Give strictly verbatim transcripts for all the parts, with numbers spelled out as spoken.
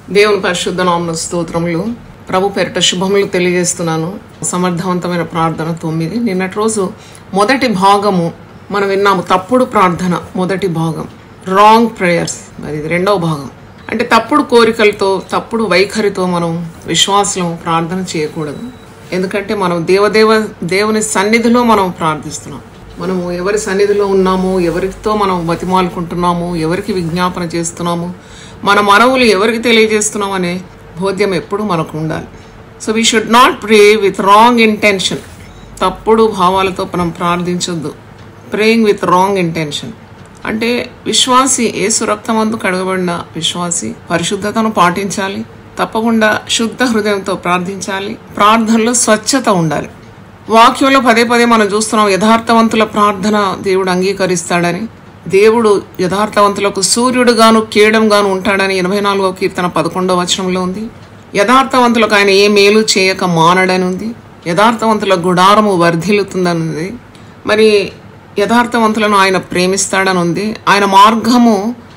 దేవుని పరిశుద్ధ నామమున స్తోత్రములు. ప్రభు పేరిట శుభములు తెలియజేస్తున్నాను. సమర్థవంతమైన ప్రార్థన తొమ్మిది. నిన్నటి రోజు మొదటి భాగము మనం విన్నాము, తప్పుడు ప్రార్థన మొదటి భాగం, రాంగ్ ప్రేయర్స్. మరి ఇది రెండవ భాగం. అంటే తప్పుడు కోరికలతో, తప్పుడు వైఖరితో మనం విశ్వాసం ప్రార్థన చేయకూడదు. ఎందుకంటే మనం దేవదేవ దేవుని సన్నిధిలో మనం ప్రార్థిస్తున్నాం. మనము ఎవరి సన్నిధిలో ఉన్నాము, ఎవరితో మనం బతిమాలుకుంటున్నాము, ఎవరికి విజ్ఞాపన చేస్తున్నాము, మన మనవులు ఎవరికి తెలియజేస్తున్నాం అనే బోధ్యం ఎప్పుడు మనకు ఉండాలి. So we should not pray with wrong intention. తప్పుడు భావాలతో మనం ప్రార్థించొద్దు. ప్రేయింగ్ విత్ రాంగ్ ఇంటెన్షన్ అంటే విశ్వాసి యేసు రక్తమందు కడగబడిన విశ్వాసి పరిశుద్ధతను పాటించాలి. తప్పకుండా శుద్ధ హృదయంతో ప్రార్థించాలి. ప్రార్థనలో స్వచ్ఛత ఉండాలి. వాక్యంలో పదే పదే మనం చూస్తున్నాం, యథార్థవంతుల ప్రార్థన దేవుడు అంగీకరిస్తాడని. దేవుడు యథార్థవంతులకు సూర్యుడుగాను కేడంగాను ఉంటాడని ఎనభై నాలుగవ కీర్తన పదకొండవ వచనంలో ఉంది. యథార్థవంతులకు ఆయన ఏ మేలు చేయక మానడని ఉంది. యథార్థవంతుల గుడారము వర్ధిల్లుతుందని ఉంది. మరి యథార్థవంతులను ఆయన ప్రేమిస్తాడని ఉంది. ఆయన మార్గము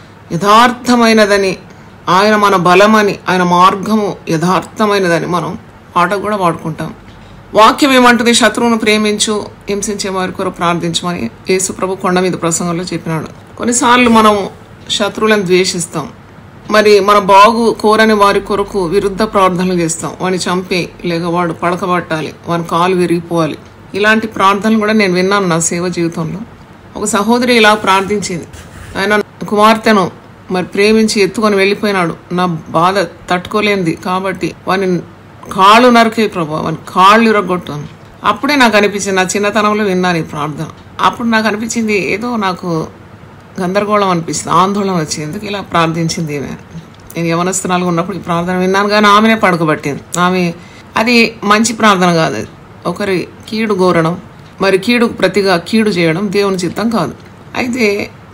యథార్థమైనదని, ఆయన మన బలమని, ఆయన మార్గము యథార్థమైనదని మనం పాట కూడా పాడుకుంటాం. వాక్యం ఏమంటుంది? శత్రువును ప్రేమించు, హింసించే వారి కొరకు ప్రార్థించమని యేసు ప్రభు కొండ మీద ప్రసంగంలో చెప్పినాడు. కొన్నిసార్లు మనం శత్రువులను ద్వేషిస్తాం. మరి మన బాగు కోరని వారి కొరకు విరుద్ధ ప్రార్థనలు చేస్తాం. వాడిని చంపే, లేక వాడు పడకబట్టాలి, వాని కాలు విరిగిపోవాలి. ఇలాంటి ప్రార్థనలు కూడా నేను విన్నాను నా సేవ జీవితంలో. ఒక సహోదరి ఇలా ప్రార్థించింది. ఆయన కుమార్తెను మరి ప్రేమించి ఎత్తుకొని వెళ్ళిపోయినాడు. నా బాధ తట్టుకోలేంది కాబట్టి వాని కాళ్ళు నరికే ప్రభు, వాని కాళ్ళు ఇరగొట్టాను. అప్పుడే నాకు అనిపించింది, నా చిన్నతనంలో విన్నాను ఈ ప్రార్థన. అప్పుడు నాకు అనిపించింది, ఏదో నాకు గందరగోళం అనిపిస్తుంది, ఆందోళన వచ్చింది. ఎందుకు ఇలా ప్రార్థించింది ఈమె? నేను యవనస్తురాలుగా ఉన్నప్పుడు ఈ ప్రార్థన విన్నాను, కానీ ఆమెనే పడుకోబట్టింది. ఆమె అది మంచి ప్రార్థన కాదు. అది ఒకరి కీడు గోరడం, మరి కీడుకు ప్రతిగా కీడు చేయడం దేవుని చిత్తం కాదు. అయితే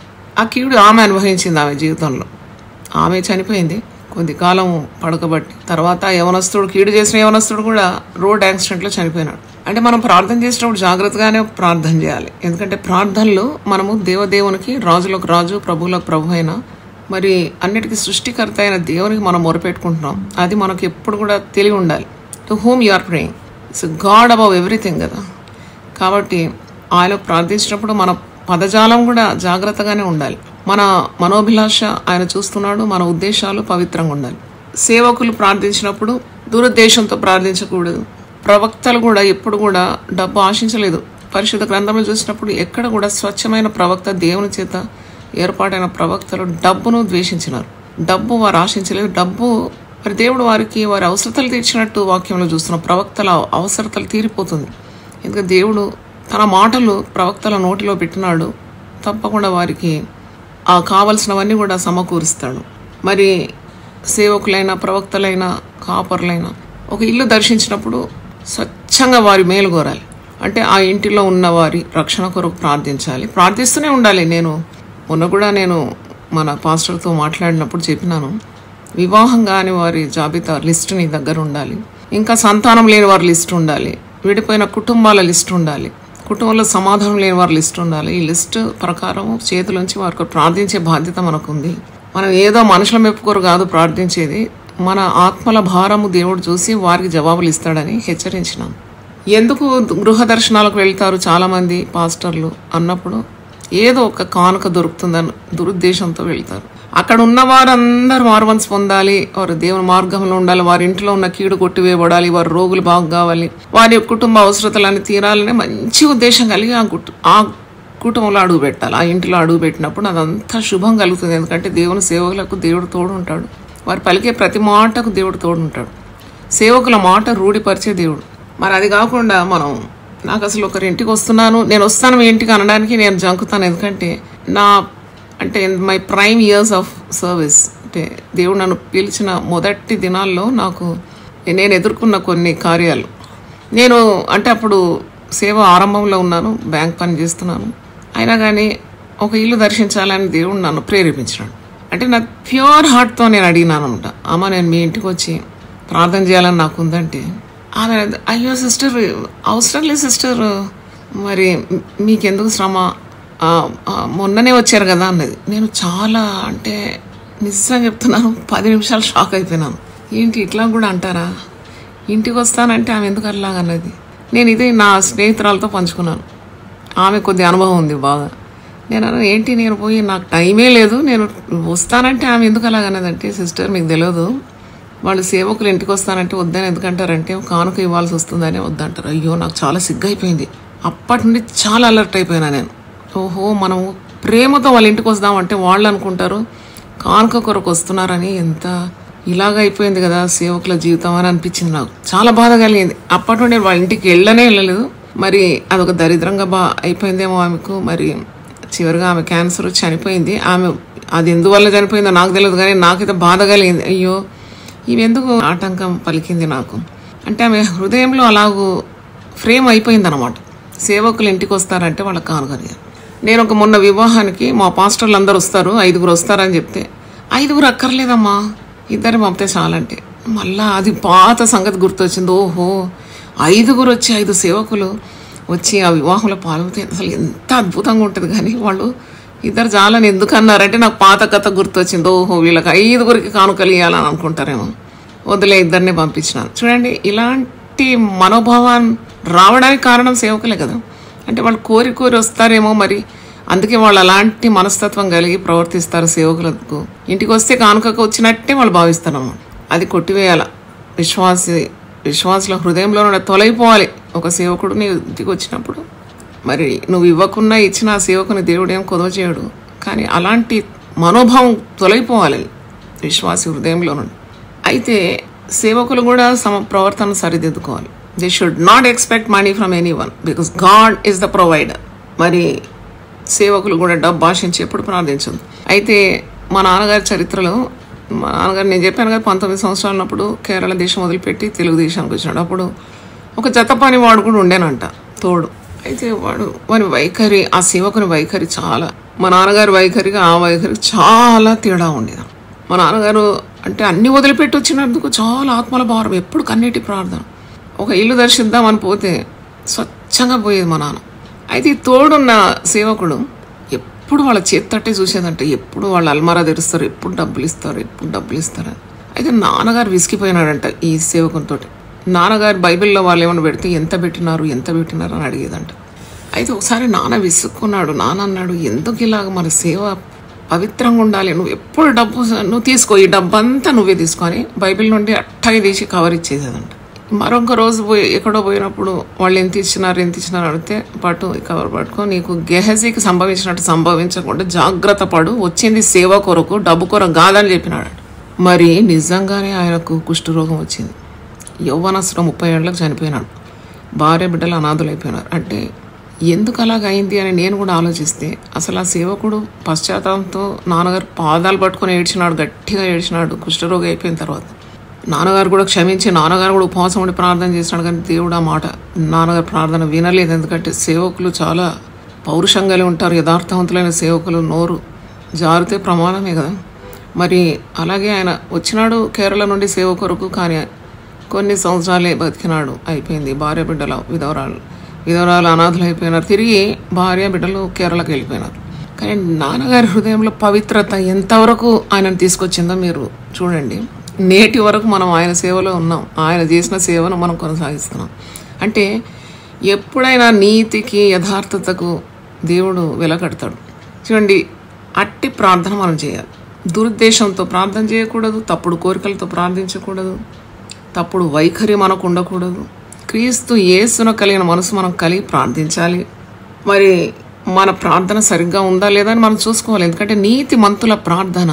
ఆ కీడు ఆమె అనుభవించింది ఆమె జీవితంలో. ఆమె చనిపోయింది కొద్ది కాలం పడకబట్టి. తర్వాత యవనస్తుడు, కీడు చేసిన యవనస్తుడు కూడా రోడ్ యాక్సిడెంట్లో చనిపోయినాడు. అంటే మనం ప్రార్థన చేసినప్పుడు జాగ్రత్తగానే ప్రార్థన చేయాలి. ఎందుకంటే ప్రార్థనలో మనము దేవదేవునికి, రాజులకు రాజు, ప్రభువులకు ప్రభు అయిన, మరి అన్నిటికీ సృష్టికర్త అయిన దేవునికి మనం మొరపెట్టుకుంటున్నాం. అది మనకు ఎప్పుడు కూడా తెలివి ఉండాలి. To whom you are praying. It's God above everything కదా. కాబట్టి ఆయన ప్రార్థించినప్పుడు మన పదజాలం కూడా జాగ్రత్తగానే ఉండాలి. మన మనోభిలాష ఆయన చూస్తున్నాడు. మన ఉద్దేశాలు పవిత్రంగా ఉండాలి. సేవకులు ప్రార్థించినప్పుడు దురుద్దేశంతో ప్రార్థించకూడదు. ప్రవక్తలు కూడా ఎప్పుడు కూడా డబ్బు ఆశించలేదు. పరిశుద్ధ గ్రంథంలో చూసినప్పుడు ఎక్కడ కూడా స్వచ్ఛమైన ప్రవక్త, దేవుని చేత ఏర్పాటైన ప్రవక్తలు డబ్బును ద్వేషించినారు. డబ్బు వారు ఆశించలేదు. డబ్బు మరి దేవుడు వారికి వారి అవసరతలు తీర్చినట్టు వాక్యంలో చూస్తున్న ప్రవక్తల అవసరతలు తీరిపోతుంది. ఎందుకంటే దేవుడు తన మాటలు ప్రవక్తల నోటిలో పెట్టినాడు. తప్పకుండా వారికి ఆ కావలసినవన్నీ కూడా సమకూరుస్తాడు. మరి సేవకులైన, ప్రవక్తలైన, కాపర్లైనా ఒక ఇల్లు దర్శించినప్పుడు స్వచ్ఛంగా వారి మేలు కోరాలి. అంటే ఆ ఇంటిలో ఉన్న వారి రక్షణ కొరకు ప్రార్థించాలి. ప్రార్థిస్తూనే ఉండాలి. నేను మొన్న కూడా నేను మన పాస్టర్తో మాట్లాడినప్పుడు చెప్పినాను, వివాహం కాని వారి జాబితా లిస్టు నీ దగ్గర ఉండాలి. ఇంకా సంతానం లేని వారి లిస్టు ఉండాలి. విడిపోయిన కుటుంబాల లిస్టు ఉండాలి. కుటుంబంలో సమాధానం లేని వారి లిస్ట్ ఉండాలి. ఈ లిస్టు ప్రకారం చేతులోంచి వారికి ప్రార్థించే బాధ్యత మనకుంది. మనం ఏదో మనుషుల మెప్పుకోరు కాదు ప్రార్థించేది. మన ఆత్మల భారము దేవుడు చూసి వారికి జవాబులు ఇస్తాడని హెచ్చరించినాం. ఎందుకు గృహ దర్శనాలకు వెళ్తారు చాలామంది పాస్టర్లు అన్నప్పుడు, ఏదో ఒక కానుక దొరుకుతుందని దురుద్దేశంతో వెళ్తారు. అక్కడ ఉన్న వారందరూ మారుమనసు పొందాలి, వారు దేవుని మార్గంలో ఉండాలి, వారి ఇంట్లో ఉన్న కీడు కొట్టివేయబడాలి, వారి రోగులు బాగు కావాలి, వారి కుటుంబ అవసరతలన్నీ తీరాలని మంచి ఉద్దేశం కలిగి ఆ కుటు ఆ కుటుంబంలో అడుగు పెట్టాలి. ఆ ఇంటిలో అడుగు పెట్టినప్పుడు అదంతా శుభం కలుగుతుంది. ఎందుకంటే దేవుని సేవకులకు దేవుడు తోడు ఉంటాడు. వారు పలికే ప్రతి మాటకు దేవుడు తోడు ఉంటాడు. సేవకుల మాట రూఢిపరిచే దేవుడు. మరి అది కాకుండా మనం, నాకు అసలు ఒకరి ఇంటికి వస్తున్నాను, నేను వస్తాను మీ ఇంటికి అనడానికి నేను జంకుతాను. ఎందుకంటే నా అంటే my prime years of service, అంటే దేవుడు నన్ను పిలిచిన మొదటి దినాల్లో నాకు నేను ఎదుర్కొన్న కొన్ని కార్యాలు, నేను అంటే అప్పుడు సేవ ఆరంభంలో ఉన్నాను, బ్యాంక్ పని చేస్తున్నాను. అయినా కానీ ఒక ఇల్లు దర్శించాలని దేవుడు నన్ను ప్రేరేపించినాడు. అంటే నా ప్యూర్ హార్ట్తో నేను అడిగినాను అనమాట, అమ్మ నేను మీ ఇంటికి వచ్చి ప్రార్థన చేయాలని నాకు ఉందంటే, ఆమె అయ్యో సిస్టర్ అవసరం లేదు సిస్టర్, మరి మీకెందుకు శ్రమ, మొన్ననే వచ్చారు కదా అన్నది. నేను చాలా అంటే నిజంగా చెప్తున్నాను, పది నిమిషాలు షాక్ అయిపోయినాను. ఏంటి ఇట్లా కూడా అంటారా, ఇంటికి వస్తానంటే ఆమె ఎందుకు అలాగన్నది. నేను ఇది నా స్నేహితురాలతో పంచుకున్నాను. ఆమె కొద్ది అనుభవం ఉంది బాగా. నేను అన్నా ఏంటి నేను పోయి నాకు టైమే లేదు, నేను వస్తానంటే ఆమె ఎందుకు అలాగన్నదంటే, సిస్టర్ మీకు తెలియదు, వాళ్ళు సేవకులు ఇంటికి వస్తానంటే వద్దని ఎందుకంటారంటే కానుక ఇవ్వాల్సి వస్తుందని వద్దంటారు. అయ్యో నాకు చాలా సిగ్గైపోయింది. అప్పటి నుండి చాలా అలర్ట్ అయిపోయినా నేను. ఓహో మనం ప్రేమతో వాళ్ళ ఇంటికి వస్తామంటే వాళ్ళు అనుకుంటారు కానుక కొరకు వస్తున్నారని. ఎంత ఇలాగ అయిపోయింది కదా సేవకుల జీవితం అని అనిపించింది నాకు. చాలా బాధ కలిగింది. అప్పటి నుండి వాళ్ళ ఇంటికి వెళ్ళనే వెళ్ళలేదు. మరి అదొక దరిద్రంగా బా అయిపోయిందేమో ఆమెకు. మరి చివరిగా ఆమె క్యాన్సర్ వచ్చి చనిపోయింది. ఆమె అది ఎందువల్ల చనిపోయిందో నాకు తెలియదు, కానీ నాకైతే బాధ కలిగింది. అయ్యో ఇవి ఎందుకు ఆటంకం పలికింది నాకు అంటే, ఆమె హృదయంలో అలాగూ ఫ్రేమ్ అయిపోయింది అనమాట. సేవకులు ఇంటికి వస్తారంటే వాళ్ళకి కానుకని. నేను ఒక మొన్న వివాహానికి మా పాస్టర్లు అందరు వస్తారు, ఐదుగురు వస్తారని చెప్తే, ఐదుగురు అక్కర్లేదమ్మా ఇద్దరు పంపితే చాలంటే, మళ్ళా అది పాత సంగతి గుర్తొచ్చింది. ఓహో ఐదుగురు వచ్చి ఐదు సేవకులు వచ్చి ఆ వివాహంలో పాల్గొతే అసలు ఎంత అద్భుతంగా ఉంటుంది. కానీ వాళ్ళు ఇద్దరు చాలని ఎందుకు అన్నారంటే నాకు పాత కథ గుర్తొచ్చింది. ఓహో వీళ్ళకి ఐదుగురికి కానుకలు ఇవ్వాలని అనుకుంటారేమో, వదిలే ఇద్దరిని పంపించినాను. చూడండి ఇలాంటి మనోభావాన్ని రావడానికి కారణం సేవకులే కదా. అంటే వాళ్ళు కోరి కోరి వస్తారేమో మరి, అందుకే వాళ్ళు అలాంటి మనస్తత్వం కలిగి ప్రవర్తిస్తారు. సేవకులకు ఇంటికి వస్తే కానుకకు వచ్చినట్టే వాళ్ళు భావిస్తారన్నమాట. అది కొట్టివేయాల. విశ్వాసి విశ్వాసుల హృదయంలో నుండి తొలగిపోవాలి. ఒక సేవకుడు నీ ఇంటికి వచ్చినప్పుడు మరి నువ్వు ఇవ్వకున్నా ఇచ్చిన ఆ సేవకుని దేవుడు ఏం కొదవ చేయడు, కానీ అలాంటి మనోభావం తొలగిపోవాలి విశ్వాసి హృదయంలో నుండి. అయితే సేవకులు కూడా సమ ప్రవర్తన సరిదిద్దుకోవాలి. They should not expect money from anyone because God is the provider. మరి సేవకులు కూడా డబ్బు ఆశించి ఎప్పుడు ప్రార్థించదు. అయితే మా నాన్నగారి చరిత్రలో, మా నాన్నగారు నేను చెప్పాను కదా పంతొమ్మిది సంవత్సరాలు ఉన్నప్పుడు కేరళ దేశం వదిలిపెట్టి తెలుగు దేశానికి వచ్చినాడు. అప్పుడు ఒక జత పని వాడు కూడా ఉండేనంట తోడు. అయితే వాడు వాని వైఖరి, ఆ సేవకుని వైఖరి చాలా, మా నాన్నగారి వైఖరికి ఆ వైఖరికి చాలా తేడా ఉండేది. మా నాన్నగారు అంటే అన్ని వదిలిపెట్టి వచ్చినందుకు చాలా ఆత్మల భారం, ఎప్పుడు కన్నీటి ప్రార్థన. ఒక ఇల్లు దర్శిద్దామని పోతే స్వచ్ఛంగా పోయేది మా నాన్న. అయితే ఈ తోడున్న సేవకుడు ఎప్పుడు వాళ్ళ చేత్తట్టే చూసేదంటే, ఎప్పుడు వాళ్ళు అల్మారా తెరుస్తారు, ఎప్పుడు డబ్బులు ఇస్తారు, ఎప్పుడు డబ్బులు ఇస్తారు. అయితే నాన్నగారు విసిగిపోయినాడంట ఈ సేవకునితో. నాన్నగారు బైబిల్లో వాళ్ళు ఏమైనా పెడితే ఎంత పెట్టినారు ఎంత పెట్టినారు అని అడిగేదంట. అయితే ఒకసారి నాన్న విసుక్కున్నాడు. నాన్న అన్నాడు, ఎందుకు ఇలాగ మన సేవ పవిత్రంగా ఉండాలి, నువ్వు ఎప్పుడు డబ్బు నువ్వు తీసుకో, ఈ డబ్బు అంతా నువ్వే తీసుకొని బైబిల్ నుండి అట్టగా తీసి కవర్ ఇచ్చేసేదంట. మరొక రోజు పోయి ఎక్కడో పోయినప్పుడు వాళ్ళు ఎంత ఇచ్చినారు ఎంత ఇచ్చినారు అడిగితే, పట్టు కవర్ పట్టుకో, నీకు గెహజీకి సంభవించినట్టు సంభవించకుండా జాగ్రత్త పడు, వచ్చింది సేవ కొరకు డబ్బు కొరకు కాదని చెప్పినాడు. మరి నిజంగానే ఆయనకు కుష్ఠరోగం వచ్చింది. యౌవనస్తుడు ముప్పై ఏళ్ళకి చనిపోయినాడు. భార్య బిడ్డలు అనాథులైపోయినారు. అంటే ఎందుకు అలాగ అయింది అని నేను కూడా ఆలోచిస్తే, అసలు ఆ సేవకుడు పశ్చాత్తాపంతో నాన్నగారు పాదాలు పట్టుకొని ఏడ్చినాడు, గట్టిగా ఏడ్చినాడు కుష్ఠరోగి అయిపోయిన తర్వాత. నాన్నగారు కూడా క్షమించి నాన్నగారు కూడా ఉపవాసం ఉండి ప్రార్థన చేసినాడు. కానీ దేవుడు ఆ మాట నాన్నగారు ప్రార్థన వినలేదు. ఎందుకంటే సేవకులు చాలా పౌరుషంగా ఉంటారు, యథార్థవంతులైన సేవకులు. నోరు జారితే ప్రమాదమే కదా. మరి అలాగే ఆయన వచ్చినాడు కేరళ నుండి సేవ కొరకు, కానీ కొన్ని సంవత్సరాలే బతికినాడు, అయిపోయింది. భార్య బిడ్డల విధవరాలు విధవరాలు అనాథులు అయిపోయినారు. తిరిగి భార్య బిడ్డలు కేరళకి వెళ్ళిపోయినారు. కానీ నాన్నగారి హృదయంలో పవిత్రత ఎంతవరకు ఆయనను తీసుకొచ్చిందో మీరు చూడండి. నేటి వరకు మనం ఆయన సేవలో ఉన్నాం, ఆయన చేసిన సేవను మనం కొనసాగిస్తున్నాం. అంటే ఎప్పుడైనా నీతికి యథార్థతకు దేవుడు వెలకడతాడు. చూడండి, అట్టి ప్రార్థన మనం చేయాలి. దురుద్దేశంతో ప్రార్థన చేయకూడదు, తప్పుడు కోరికలతో ప్రార్థించకూడదు, తప్పుడు వైఖరి మనకు ఉండకూడదు. క్రీస్తు యేసును కలిగిన మనసు మనం కలిగి ప్రార్థించాలి. మరి మన ప్రార్థన సరిగ్గా ఉందా లేదా అని మనం చూసుకోవాలి. ఎందుకంటే నీతి మంతుల ప్రార్థన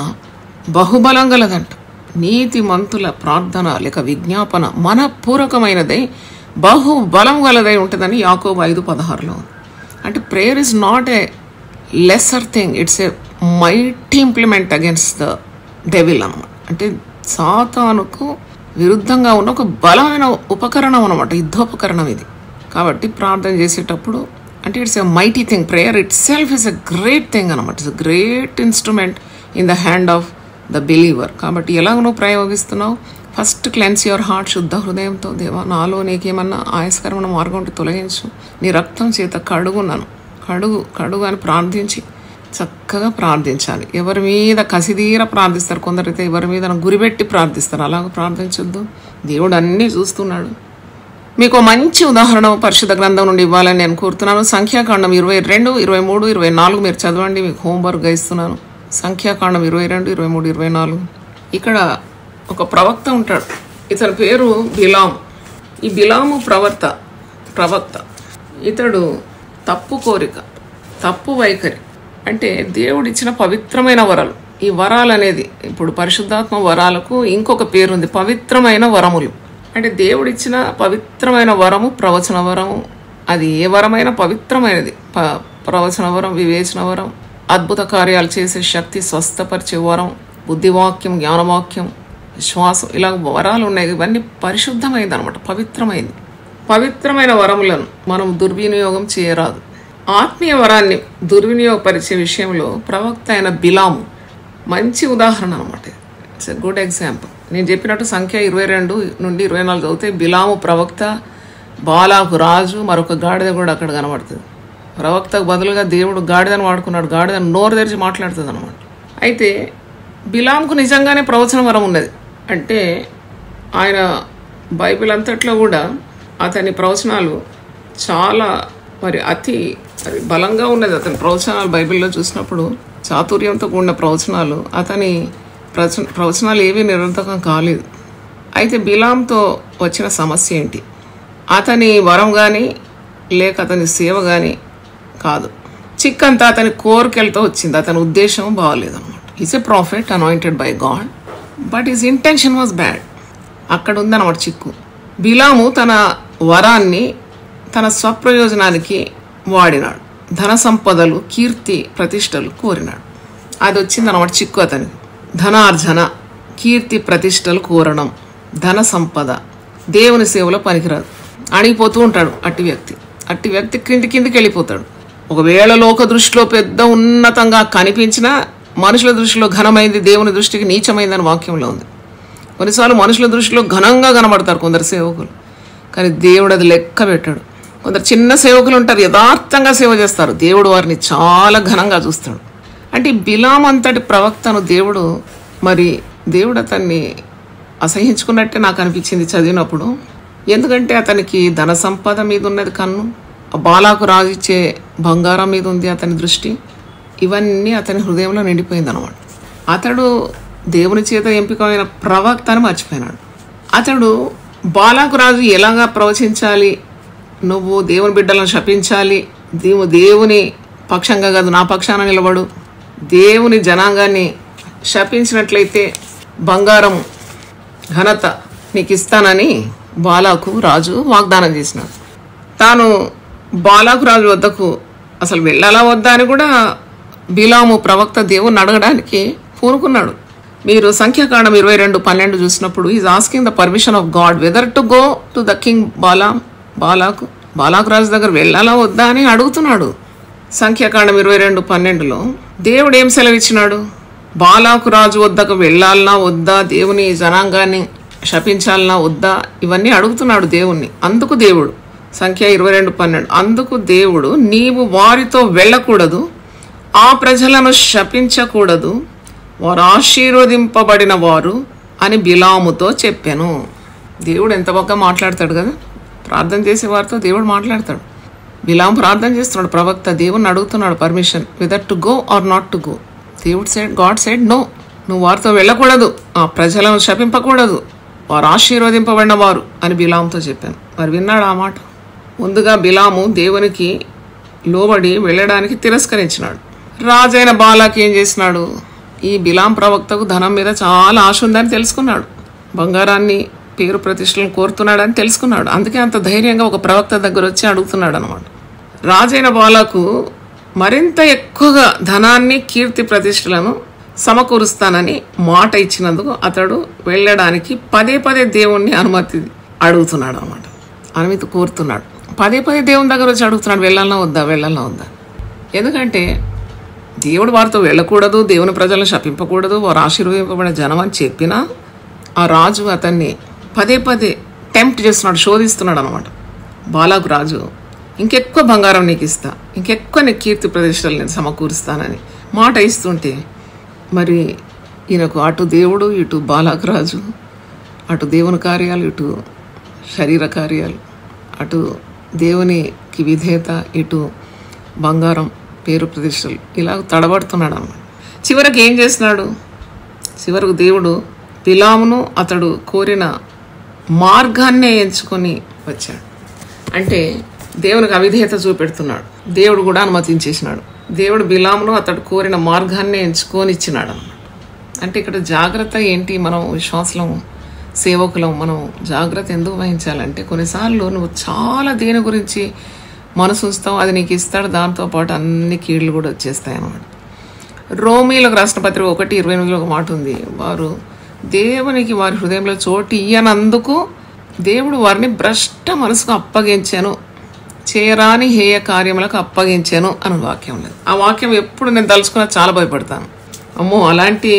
బహుబలం గలదంట. నీతి మంతుల ప్రార్థన లేక విజ్ఞాపన మనపూర్వకమైనదై బహుబలం గలదై ఉంటుందని యాకోబు ఐదు పదహారులో. అంటే prayer is not a lesser thing, it's a mighty implement against the devil అన్నమాట. అంటే సాతానుకు విరుద్ధంగా ఉన్న ఒక బలమైన ఉపకరణం అనమాట, యుద్ధోపకరణం ఇది. కాబట్టి ప్రార్థన చేసేటప్పుడు అంటే it's a mighty thing. Prayer itself is a great thing అనమాట. It's a great instrument in the hand of the believer. కాబట్టి ఎలాగ నువ్వు ప్రయోగిస్తున్నావు? First cleanse your heart. శుద్ధ హృదయంతో, దేవా నాలో నీకేమన్నా ఆయాస్కరమైన మార్గం ఉంటే తొలగించు, నీ రక్తం చేత కడుగున్నాను, కడుగు కడుగు అని ప్రార్థించి చక్కగా ప్రార్థించాలి. ఎవరి మీద కసిదీర ప్రార్థిస్తారు, కొందరైతే ఎవరి మీద గురిపెట్టి ప్రార్థిస్తారు. అలాగ ప్రార్థించొద్దు. దేవుడు అన్నీ చూస్తున్నాడు. మీకు మంచి ఉదాహరణ పరిశుద్ధ గ్రంథం నుండి ఇవ్వాలని నేను కోరుతున్నాను. సంఖ్యాకాండం ఇరవై రెండు ఇరవై మూడు ఇరవై నాలుగు మీరు చదవండి. మీకు హోంవర్క్గా ఇస్తున్నాను. సంఖ్యాకాండం ఇరవై రెండు ఇరవై మూడు ఇరవై నాలుగు ఇక్కడ ఒక ప్రవక్త ఉంటాడు. ఇతని పేరు బిలాము. ఈ బిలాము ప్రవర్త ప్రవక్త ఇతడు తప్పు కోరిక, తప్పు వైఖరి, అంటే దేవుడిచ్చిన పవిత్రమైన వరాలు. ఈ వరాలు అనేది ఇప్పుడు పరిశుద్ధాత్మ వరాలకు ఇంకొక పేరుంది, పవిత్రమైన వరములు. అంటే దేవుడిచ్చిన పవిత్రమైన వరము ప్రవచన వరము. అది ఏ వరమైనా పవిత్రమైనది. ప ప్రవచన వరం, వివేచన వరం, అద్భుత కార్యాలు చేసే శక్తి, స్వస్థపరిచే వరం, బుద్ధివాక్యం, జ్ఞానవాక్యం, విశ్వాసం, ఇలా వరాలు ఉన్నాయి. ఇవన్నీ పరిశుద్ధమైంది అనమాట, పవిత్రమైంది. పవిత్రమైన వరములను మనం దుర్వినియోగం చేయరాదు. ఆత్మీయ వరాన్ని దుర్వినియోగపరిచే విషయంలో ప్రవక్త అయిన బిలాము మంచి ఉదాహరణ అనమాట. It's a good example. నేను చెప్పినట్టు సంఖ్య ఇరవై రెండు నుండి ఇరవై నాలుగు చదివితే బిలాము ప్రవక్త, బాలాకు రాజు, మరొక గాడిద కూడా అక్కడ కనబడుతుంది. ప్రవక్తకు బదులుగా దేవుడు గాడిదను వాడుకున్నాడు. గాడిద నోరు తెరిచి మాట్లాడుతుంది అనమాట. అయితే బిలాంకు నిజంగానే ప్రవచన వరం ఉన్నది. అంటే ఆయన బైబిల్ అంతట్లో కూడా అతని ప్రవచనాలు చాలా మరి అతి మరి బలంగా ఉన్నది. అతని ప్రవచనాలు బైబిల్లో చూసినప్పుడు చాతుర్యంతో కూడిన ప్రవచనాలు. అతని ప్రవచ ప్రవచనాలు ఏవీ నిరంతకం కాలేదు. అయితే బిలాంతో వచ్చిన సమస్య ఏంటి? అతని వరం కానీ లేక అతని సేవ కానీ కాదు, చిక్కంతా అతని కోరికలతో వచ్చింది. అతని ఉద్దేశం బాగలేదు అనమాట. Is a prophet anointed by God, but is intention was bad. అక్కడ ఉందన్నమాట చిక్కు. బిలాము తన వరాన్ని తన స్వప్రయోజనానికి వాడినాడు. ధన సంపదలు, కీర్తి, ప్రతిష్టలు కోరినాడు. అది వచ్చింది అన్నమాట చిక్కు అతనికి. ధనార్జన, కీర్తి, ప్రతిష్టలు కోరడం, ధన సంపద దేవుని సేవలో పనికిరాదు. అణిగిపోతూ ఉంటాడు అట్టి వ్యక్తి. అట్టి వ్యక్తి కింది కిందికి వెళ్ళిపోతాడు. ఒకవేళ లోక దృష్టిలో పెద్ద ఉన్నతంగా కనిపించినా మనుషుల దృష్టిలో ఘనమైంది, దేవుని దృష్టికి నీచమైందని వాక్యంలో ఉంది. కొన్నిసార్లు మనుషుల దృష్టిలో ఘనంగా కనబడతారు కొందరు సేవకులు, కానీ దేవుడు అది లెక్క పెట్టాడు. కొందరు చిన్న సేవకులు ఉంటారు, యథార్థంగా సేవ చేస్తారు, దేవుడు వారిని చాలా ఘనంగా చూస్తాడు. అంటే బిలాం అంతటి ప్రవక్తను దేవుడు మరి దేవుడు అతన్ని అసహించుకున్నట్టే నాకు అనిపించింది చదివినప్పుడు. ఎందుకంటే అతనికి ధన సంపద మీద ఉన్నది కన్ను, బాలాకు రాజిచ్చే బంగారం మీద ఉంది అతని దృష్టి. ఇవన్నీ అతని హృదయంలో నిండిపోయింది అనమాట. అతడు దేవుని చేత ఎంపికమైన ప్రవక్త అని మర్చిపోయినాడు. అతడు బాలాకు రాజు ఎలాగా ప్రవచించాలి, నువ్వు దేవుని బిడ్డలను శపించాలి, నీవు దేవుని పక్షంగా కాదు నా పక్షాన నిలబడు, దేవుని జనాంగాన్ని శపించినట్లయితే బంగారం ఘనత నీకు ఇస్తానని బాలాకు రాజు వాగ్దానం చేసినాడు. తాను బాలాకు రాజు వద్దకు అసలు వెళ్ళాలా వద్దా అని కూడా బిలాము ప్రవక్త దేవుని అడగడానికి పూనుకున్నాడు. మీరు సంఖ్యాకాండం ఇరవై రెండు పన్నెండు చూసినప్పుడు is asking the permission of God whether to go to the king Bala బాలాకు బాలాకు రాజు దగ్గర వెళ్ళాలా వద్దా అని అడుగుతున్నాడు. సంఖ్యాకాండం ఇరవై రెండు పన్నెండులో దేవుడు ఏం సెలవిచ్చినాడు? బాలాకు రాజు వద్దకు వెళ్ళాలనా వద్దా, దేవుని జనాంగాన్ని శపించాలనా వద్దా, ఇవన్నీ అడుగుతున్నాడు దేవుణ్ణి. అందుకు దేవుడు సంఖ్య ఇరవై రెండు పన్నెండు అందుకు దేవుడు నీవు వారితో వెళ్ళకూడదు, ఆ ప్రజలను శపించకూడదు, వారు ఆశీర్వదింపబడిన వారు అని బిలాముతో చెప్పాను. దేవుడు ఎంత బాగా మాట్లాడతాడు కదా, ప్రార్థన చేసే వారితో దేవుడు మాట్లాడతాడు. బిలాం ప్రార్థన చేస్తున్నాడు, ప్రవక్త దేవుణ్ణి అడుగుతున్నాడు permission whether to go or not to go. దేవుడు సైడ్ గాడ్ సైడ్ నో, నువ్వు వారితో వెళ్ళకూడదు, ఆ ప్రజలను శపింపకూడదు, వారు ఆశీర్వదింపబడిన వారు అని బిలాంతో చెప్పాను. మరి విన్నాడు ఆ మాట? ముందుగా బిలాము దేవునికి లోబడి వెళ్ళడానికి తిరస్కరించినాడు. రాజైన బాలాకి ఏం చేసినాడు? ఈ బిలాం ప్రవక్తకు ధనం మీద చాలా ఆశ ఉందని తెలుసుకున్నాడు, బంగారాన్ని పేరు ప్రతిష్టలను కోరుతున్నాడని తెలుసుకున్నాడు. అందుకే అంత ధైర్యంగా ఒక ప్రవక్త దగ్గర వచ్చి అడుగుతున్నాడు అనమాట. రాజైన బాలాకు మరింత ఎక్కువగా ధనాన్ని, కీర్తి ప్రతిష్టలను సమకూరుస్తానని మాట ఇచ్చినందుకు అతడు వెళ్ళడానికి పదే పదే దేవుణ్ణి అనుమతి అడుగుతున్నాడు అనమాట, అనుమతి కోరుతున్నాడు. పదే పదే దేవుని దగ్గర వచ్చి అడుగుతున్నాడు, వెళ్ళాలన్నా వద్దా వెళ్ళాలన్నా వద్దా. ఎందుకంటే దేవుడు వారితో వెళ్ళకూడదు, దేవుని ప్రజలను శపింపకూడదు, వారు ఆశీర్వదింపబడిన జనం అని చెప్పినా ఆ రాజు అతన్ని పదే పదే టెంప్ట్ చేస్తున్నాడు, శోధిస్తున్నాడు అనమాట. బాలాకు రాజు ఇంకెక్కువ బంగారం నీకు ఇస్తా, ఇంకెక్కువ నీ కీర్తి ప్రతిష్టలు నేను సమకూరుస్తానని మాట ఇస్తుంటే మరి ఈయనకు అటు దేవుడు, ఇటు బాలకరాజు, అటు దేవుని కార్యాలు, ఇటు శరీర కార్యాలు, అటు దేవునికి విధేయత, ఇటు బంగారం, పేరు ప్రతిష్టలు, ఇలా తడబడుతున్నాడు అన్నమాట. చివరికి ఏం చేస్తున్నాడు? చివరకు దేవుడు బిలామును అతడు కోరిన మార్గాన్నే ఎంచుకొని వచ్చాడు. అంటే దేవునికి అవిధేయత చూపెడుతున్నాడు. దేవుడు కూడా అనుమతించేసినాడు. దేవుడు బిలామును అతడు కోరిన మార్గాన్నే ఎంచుకొని ఇచ్చినాడు అన్నమాట. అంటే ఇక్కడ జాగ్రత్త ఏంటి? మనం విశ్వాసం సేవకులం, మనం జాగ్రత్త ఎందుకు వహించాలంటే కొన్నిసార్లు నువ్వు చాలా దేని గురించి మనసు ఉంచుతావు, అది నీకు ఇస్తాడు. దాంతోపాటు అన్ని కీళ్ళు కూడా వచ్చేస్తాయి అన్నమాట. రోమీలకు రాసిన పత్రిక ఒకటి ఇరవై ఎనిమిదిలో ఒక మాట ఉంది. వారు దేవునికి వారి హృదయంలో చోటు ఇయ్యనందుకు దేవుడు వారిని భ్రష్ట మనసుకు అప్పగించాను, చేయరాని హేయ కార్యములకు అప్పగించాను అని వాక్యం ఉన్నది. ఆ వాక్యం ఎప్పుడు నేను తలుచుకున్నా చాలా భయపడతాను. అమ్మో, అలాంటి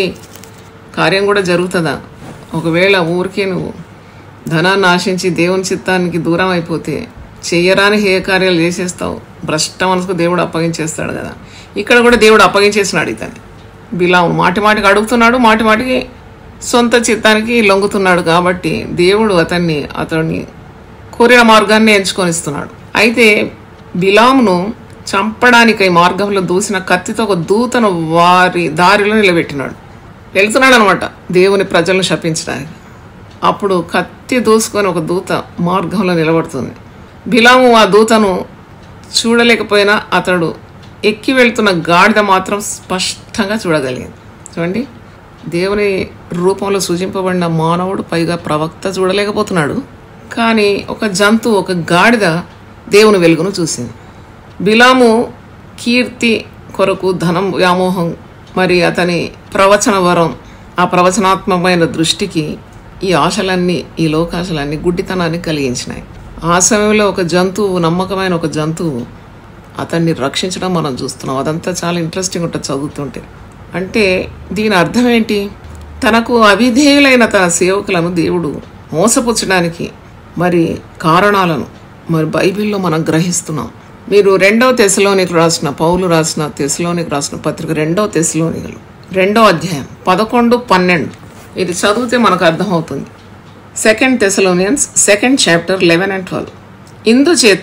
కార్యం కూడా జరుగుతుందా? ఒకవేళ ఊరికే నువ్వు ధనాన్ని ఆశించి దేవుని చిత్తానికి దూరం అయిపోతే చెయ్యరాని హేయ కార్యాలు చేసేస్తావు, భ్రష్ట మనసుకు దేవుడు అప్పగించేస్తాడు కదా. ఇక్కడ కూడా దేవుడు అప్పగించేసినాడు ఇతన్ని. బిలాము మాటి మాటికి అడుగుతున్నాడు, మాటి మాటికి సొంత చిత్తానికి లొంగుతున్నాడు. కాబట్టి దేవుడు అతన్ని అతన్ని కోరిన మార్గాన్ని ఎంచుకొని ఇస్తున్నాడు. అయితే బిలామును చంపడానికై మార్గంలో దూసిన కత్తితో ఒక దూతను వారి దారిలో నిలబెట్టినాడు. వెళ్తున్నాడు అనమాట దేవుని ప్రజలను శపించడానికి. అప్పుడు కత్తి దూసుకొని ఒక దూత మార్గంలో నిలబడుతుంది. బిలాము ఆ దూతను చూడలేకపోయినా అతడు ఎక్కి వెళ్తున్న గాడిద మాత్రం స్పష్టంగా చూడగలిగింది. చూడండి, దేవుని రూపంలో సూచింపబడిన మానవుడు, పైగా ప్రవక్త చూడలేకపోతున్నాడు. కానీ ఒక జంతువు, ఒక గాడిద దేవుని వెలుగును చూసింది. బిలాము కీర్తి కొరకు ధనం వ్యామోహం, మరి అతని ప్రవచన వరం, ఆ ప్రవచనాత్మకమైన దృష్టికి ఈ ఆశలన్నీ, ఈ లోకాశలన్నీ గుడ్డితనాన్ని కలిగించినాయి. ఆ సమయంలో ఒక జంతువు, నమ్మకమైన ఒక జంతువు అతన్ని రక్షించడం మనం చూస్తున్నాం. అదంతా చాలా ఇంట్రెస్టింగ్ ఉంటుంది చదువుతుంటే. అంటే దీని అర్థం ఏంటి? తనకు అవిధేయులైన తన సేవకులను దేవుడు మోసపుచ్చడానికి మరి కారణాలను మరి బైబిల్లో మనం గ్రహిస్తున్నాం. మీరు రెండవ తెస్సలోనికి రాసిన పౌలు రాసిన తెస్సలోనికి రాసిన పత్రిక రెండవ తెస్సలోనికలు రెండో అధ్యాయం పదకొండు పన్నెండు ఇది చదివితే మనకు అర్థమవుతుంది. Second Thessalonians second chapter eleven and twelve. ఇందుచేత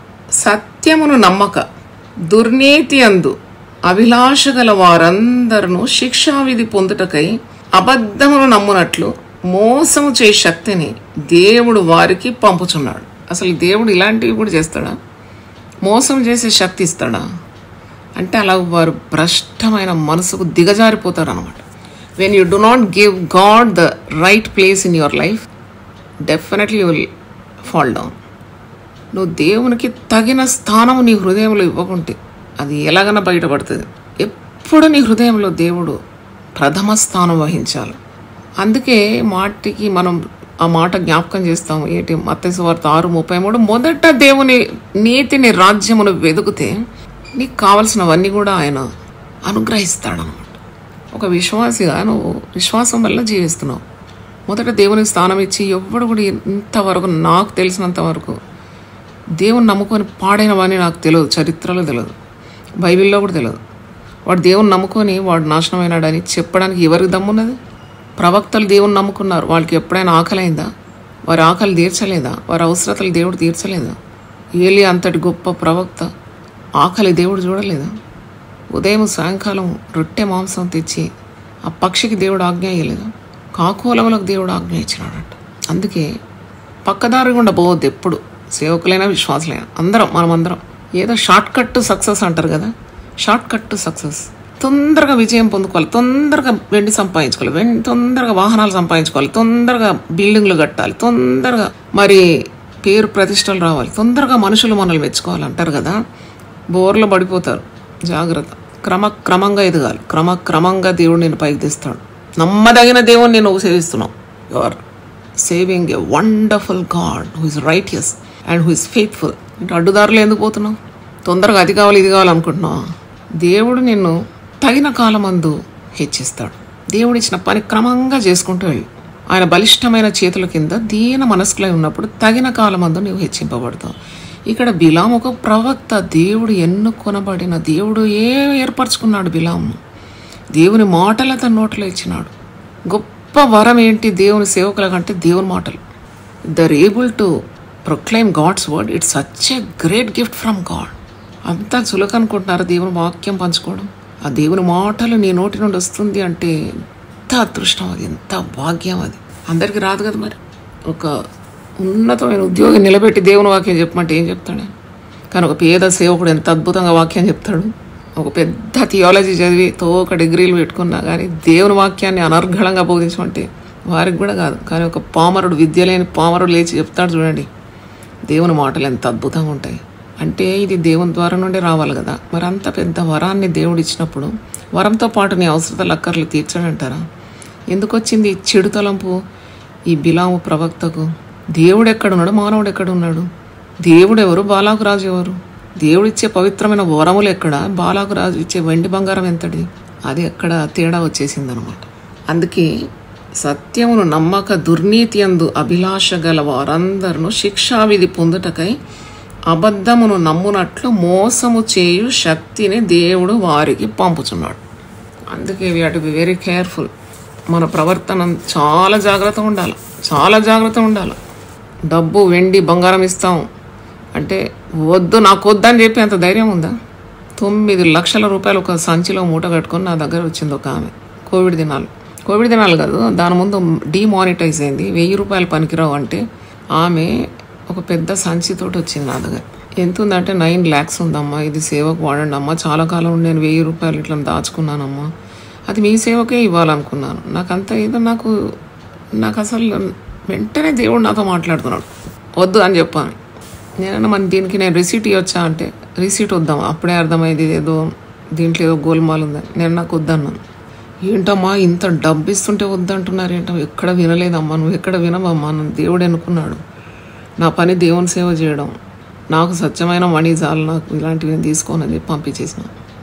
సత్యమును నమ్మక దుర్నీతి అందు అభిలాష గల వారందరూ శిక్షావిధి పొందుటకై అబద్ధమును నమ్మునట్లు మోసము చే శక్తిని దేవుడు వారికి పంపుచున్నాడు. అసలు దేవుడు ఇలాంటివి కూడా చేస్తాడా? మోసం చేసే శక్తి ఇస్తాడా? అంటే అలా వారు భ్రష్టమైన మనసుకు దిగజారిపోతారు అనమాట. When you do not give God the right place in your life, definitely you will fall down. నువ్వు దేవునికి తగిన స్థానం నీ హృదయంలో ఇవ్వకుంటే అది ఎలాగైనా బయటపడుతుంది. ఎప్పుడు నీ హృదయంలో దేవుడు ప్రథమ స్థానం వహించాలి. అందుకే మాటికి మనం ఆ మాట జ్ఞాపకం చేస్తాం. ఏంటి? మత్తయి సువార్త ఆరు ముప్పై మూడు మొదట దేవుని నీతిని, రాజ్యమును వెతుకుతే నీకు కావలసినవన్నీ కూడా ఆయన అనుగ్రహిస్తాడనమాట. ఒక విశ్వాసిగా నువ్వు విశ్వాసం వల్ల జీవిస్తున్నావు. మొదట దేవునికి స్థానం ఇచ్చి, ఎవ్వడు కూడా ఇంతవరకు నాకు తెలిసినంత వరకు దేవుని నమ్ముకొని పాడైన వాడిని నాకు తెలియదు, చరిత్రలో తెలియదు, బైబిల్లో కూడా తెలియదు. వాడు దేవుని నమ్ముకొని వాడు నాశనమైనాడని చెప్పడానికి ఎవరికి దమ్మున్నది? ప్రవక్తలు దేవుని నమ్ముకున్నారు. వాళ్ళకి ఎప్పుడైనా ఆకలి అయిందా? వారి ఆకలి తీర్చలేదా? వారి అవసరతలు దేవుడు తీర్చలేదా? ఏలియా అంతటి గొప్ప ప్రవక్త ఆకలి దేవుడు చూడలేదా? ఉదయం సాయంకాలం రొట్టె మాంసం తెచ్చి ఆ పక్షికి దేవుడు ఆజ్ఞ ఇయ్యలేదా? కాకోలములకు దేవుడు ఆజ్ఞ ఇచ్చినాడంట. అందుకే పక్కదారి గుండా పోవద్దు ఎప్పుడు. సేవకులైనా విశ్వాసులైనా అందరం, మనమందరం ఏదో షార్ట్ కట్ సక్సెస్ అంటారు కదా, షార్ట్ కట్ సక్సెస్. తొందరగా విజయం పొందుకోవాలి, తొందరగా వెండి సంపాదించుకోవాలి, వెండి తొందరగా వాహనాలు సంపాదించుకోవాలి, తొందరగా బిల్డింగ్లు కట్టాలి, తొందరగా మరి పేరు ప్రతిష్టలు రావాలి, తొందరగా మనుషులు మనల్ని మెచ్చుకోవాలి అంటారు కదా. బోర్లో పడిపోతారు. జాగ్రత్త. క్రమక్రమంగా ఎదగాలి. క్రమక్రమంగా దేవుడు నేను పైకి తెస్తాడు. నమ్మదగిన దేవుడిని నువ్వు సేవిస్తున్నావు. You are serving a wonderful God who is righteous and who is faithful. అంటే అడ్డుదారులు ఎందుకు పోతున్నావు? తొందరగా అది కావాలి ఇది కావాలి అనుకుంటున్నావా? దేవుడు నిన్ను తగిన కాలమందు హెచ్చిస్తాడు. దేవుడు ఇచ్చిన పని క్రమంగా చేసుకుంటూ వెళ్ళు. ఆయన బలిష్టమైన చేతుల కింద దీన మనస్కులై ఉన్నప్పుడు తగిన కాలమందు నువ్వు హెచ్చింపబడతావు. ఇక్కడ బిలాము ఒక ప్రవక్త, దేవుడు ఎన్నుకొనబడిన దేవుడు ఏ ఏర్పరచుకున్నాడు బిలామును. దేవుని మాటలు అతని నోట్లో ఇచ్చినాడు. గొప్ప వరం ఏంటి దేవుని సేవకుల కంటే దేవుని మాటలు. They're able to proclaim God's word. It's such a great gift from God. అంతా చులకనుకుంటున్నారు దేవుని వాక్యం పంచుకోవడం. ఆ దేవుని మాటలు నీ నోటి నుండి వస్తుంది అంటే ఎంత అదృష్టం అది, ఎంత భాగ్యం అది. అందరికీ రాదు కదా. మరి ఒక ఉన్నతమైన ఉద్యోగం నిలబెట్టి దేవుని వాక్యం చెప్పమంటే ఏం చెప్తాడు? కానీ ఒక పేద సేవకుడు ఎంత అద్భుతంగా వాక్యం చెప్తాడు. ఒక పెద్ద థియాలజీ చదివి తోక డిగ్రీలు పెట్టుకున్నా కానీ దేవుని వాక్యాన్ని అనర్గళంగా బోధించమంటే వారికి కూడా కాదు. కానీ ఒక పామరుడు, విద్య లేని పామరుడు లేచి చెప్తాడు చూడండి, దేవుని మాటలు ఎంత అద్భుతంగా ఉంటాయి. అంటే ఇది దేవుని ద్వారా నుండి రావాలి కదా. మరి అంత పెద్ద వరాన్ని దేవుడు ఇచ్చినప్పుడు వరంతో పాటు నీ అవసరతలు అక్కర్లు తీర్చాడంటారా? ఎందుకు వచ్చింది ఈ చెడు తలంపు ఈ బిలాము ప్రవక్తకు? దేవుడు ఎక్కడున్నాడు, మానవుడు ఎక్కడున్నాడు? దేవుడు ఎవరు, బాలాకు రాజు ఎవరు? దేవుడిచ్చే పవిత్రమైన వరములు ఎక్కడ, బాలాకు రాజు ఇచ్చే వెండి బంగారం ఎంతటి? అది ఎక్కడ తేడా వచ్చేసింది అనమాట. అందుకే సత్యమును నమ్మక దుర్నీతి యందు అభిలాష గల వారందరూ శిక్షావిధి పొందుటకై అబద్ధమును నమ్మునట్లు మోసము చేయు శక్తిని దేవుడు వారికి పంపుచున్నాడు. అందుకే we have to be very careful. మన ప్రవర్తన చాలా జాగ్రత్తగా ఉండాలి, చాలా జాగ్రత్తగా ఉండాలి. డబ్బు, వెండి, బంగారం ఇస్తాం అంటే వద్దు, నాకు వద్దని చెప్పి అంత ధైర్యం ఉందా? తొమ్మిది లక్షల రూపాయలు ఒక సంచిలో మూట కట్టుకొని నా దగ్గర వచ్చింది ఒక ఆమె. కోవిడ్ దినాలు కోవిడ్ దినాలు కాదు, దాని ముందు డీమానిటైజ్ అయింది. వెయ్యి రూపాయలు పనికిరావు అంటే ఆమె ఒక పెద్ద సంచితోటి వచ్చింది నా దగ్గర. ఎంత ఉందంటే నైన్ ల్యాక్స్ ఉందమ్మా, ఇది సేవకు వాడండి అమ్మా, చాలా కాలం నేను వెయ్యి రూపాయలు ఇట్లా దాచుకున్నానమ్మా, అది మీ సేవకే ఇవ్వాలనుకున్నాను. నాకు అంత ఏదో నాకు నాకు అసలు వెంటనే దేవుడు నాతో మాట్లాడుతున్నాడు, వద్దు అని చెప్పాను. నేనన్నా మన దీనికి నేను రిసీట్ ఇవ్వచ్చా అంటే రిసీట్ వద్దామా, అప్పుడే అర్థమైంది ఏదో దీంట్లో ఏదో గోల్మాల్ ఉందని. నేను నాకు వద్దన్నాను. ఏంటమ్మా ఇంత డబ్బు ఇస్తుంటే వద్దంటున్నారు ఏంటమ్మా, ఎక్కడ వినలేదమ్మా, నువ్వు ఎక్కడ వినవమ్మా, నన్ను దేవుడు ఎన్నుకున్నాడు, నా పని దేవుని సేవ చేయడం, నాకు స్వచ్ఛమైన మణి చాలు, నాకు ఇలాంటివి తీసుకోనని పంపించేసిన.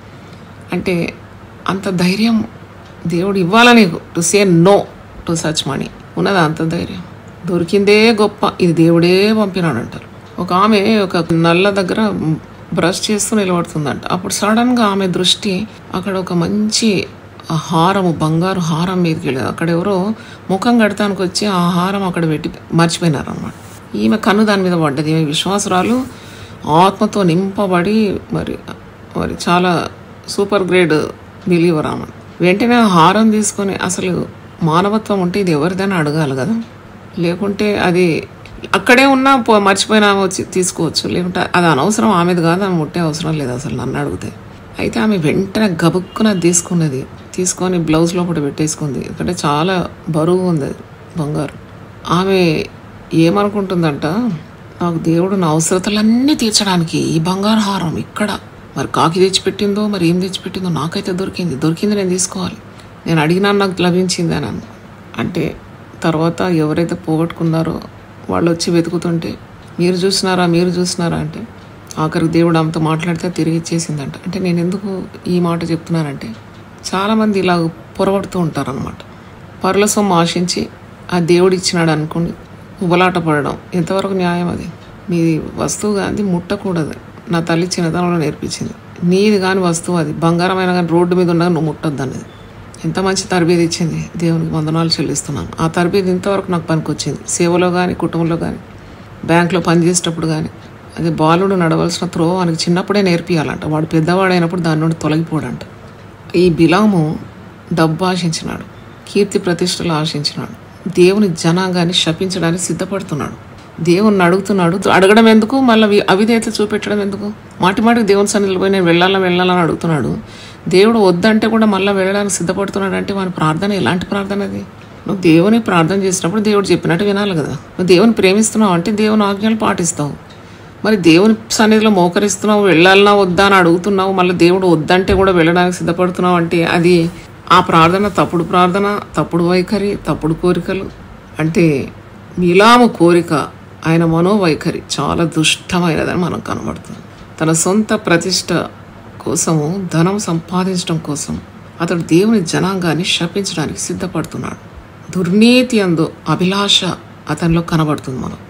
అంటే అంత ధైర్యం దేవుడు ఇవ్వాలని to say no to such money ఉన్నదా? అంత ధైర్యం దొరికిందే గొప్ప, ఇది దేవుడే పంపినాడు అంటారు. ఒక ఆమె ఒక నల్ల దగ్గర బ్రష్ చేస్తూ నిలబడుతుందంట. అప్పుడు సడన్గా ఆమె దృష్టి అక్కడ ఒక మంచి హారము, బంగారు హారం మీదకి వెళ్ళేది. అక్కడ ఎవరో ముఖం కడతానికి వచ్చి ఆ హారం అక్కడ పెట్టి మర్చిపోయినారు అన్నమాట. ఈమె కన్ను దాని మీద పడ్డది. ఈమె విశ్వాసురాలు, ఆత్మతో నింపబడి మరి మరి చాలా సూపర్ గ్రేడ్ బిలీవర్ ఆమె. వెంటనే హారం తీసుకొని, అసలు మానవత్వం ఉంటే ఇది ఎవరిదైనా అడగాలి కదా, లేకుంటే అది అక్కడే ఉన్నా పో మర్చిపోయినా వచ్చి తీసుకోవచ్చు, లేకుంటే అది అనవసరం, ఆమెది కాదు, ఆమె ముట్టే అవసరం లేదు అసలు నన్ను అడిగితే. అయితే ఆమె వెంటనే గబుక్కున తీసుకున్నది, తీసుకొని బ్లౌజ్ లోపల పెట్టేసుకుంది. ఎందుకంటే చాలా బరువు ఉంది బంగారు. ఆమె ఏమనుకుంటుందంట, నాకు దేవుడు నా అవసరతలన్నీ తీర్చడానికి ఈ బంగారు హారం ఇక్కడ మరి కాకి తెచ్చిపెట్టిందో మరి ఏం తెచ్చిపెట్టిందో, నాకైతే దొరికింది దొరికింది నేను తీసుకోవాలి, నేను అడిగినా నాకు లభించింది అని అన్న. అంటే తర్వాత ఎవరైతే పోగొట్టుకున్నారో వాళ్ళు వచ్చి వెతుకుతుంటే మీరు చూసినారా మీరు చూసినారా అంటే ఆఖరికి దేవుడు ఆమెతో మాట్లాడితే తిరిగి ఇచ్చేసిందంట. అంటే నేను ఎందుకు ఈ మాట చెప్తున్నానంటే చాలామంది ఇలా పొరబడుతూ ఉంటారనమాట. పరుల సొమ్ము ఆశించి ఆ దేవుడు ఇచ్చినాడు అనుకుని ఉబలాట పడడం ఎంతవరకు న్యాయం? అది మీ వస్తువు కానీ ముట్టకూడదు. నా తల్లి చిన్నతనంలో నేర్పించింది, నీది కాని వస్తువు అది బంగారమైన కానీ రోడ్డు మీద ఉండగా నువ్వు ముట్టొద్దు అనేది. ఎంత మంచి తరబేది ఇచ్చింది, దేవునికి వందనాలు చెల్లిస్తున్నాను. ఆ తరబేది ఇంతవరకు నాకు పనికొచ్చింది, సేవలో కానీ కుటుంబంలో కానీ బ్యాంకులో పనిచేసేటప్పుడు కానీ. అది బాలుడు నడవలసిన త్రో వానికి చిన్నప్పుడే నేర్పియాలంట, వాడు పెద్దవాడైనప్పుడు దాని నుండి తొలగిపోడంట. ఈ బిలాము డబ్బు ఆశించినాడు, కీర్తి ప్రతిష్టలు ఆశించినాడు, దేవుని జనాంగాన్ని శపించడానికి సిద్ధపడుతున్నాడు. దేవుణ్ణి అడుగుతున్నాడు. అడగడం ఎందుకు, మళ్ళీ అవిధేయత చూపెట్టడం ఎందుకు? మాటి మాటికి దేవుని సన్నిధిలో పోయి నేను వెళ్ళాలా వెళ్ళాలని అడుగుతున్నాడు. దేవుడు వద్దంటే కూడా మళ్ళీ వెళ్ళడానికి సిద్ధపడుతున్నాడు. అంటే వాని ప్రార్థన ఎలాంటి ప్రార్థన అది? నువ్వు దేవుని ప్రార్థన చేసినప్పుడు దేవుడు చెప్పినట్టు వినాలి కదా. నువ్వు దేవుని ప్రేమిస్తున్నావు అంటే దేవుని ఆజ్ఞలు పాటిస్తావు. మరి దేవుని సన్నిధిలో మోకరిస్తున్నావు, వెళ్ళాలన్నా వద్దా అని అడుగుతున్నావు, మళ్ళీ దేవుడు వద్దంటే కూడా వెళ్ళడానికి సిద్ధపడుతున్నావు అంటే అది ఆ ప్రార్థన తప్పుడు ప్రార్థన, తప్పుడు వైఖరి, తప్పుడు కోరికలు. అంటే బిలాము కోరిక, ఆయన మనోవైఖరి చాలా దుష్టమైనదని మనకు కనబడుతుంది. తన సొంత ప్రతిష్ట కోసము, ధనం సంపాదించడం కోసం అతడు దేవుని జనాంగాన్ని శపించడానికి సిద్ధపడుతున్నాడు. దుర్నీతి అందు అభిలాష అతనిలో కనబడుతుంది. మనం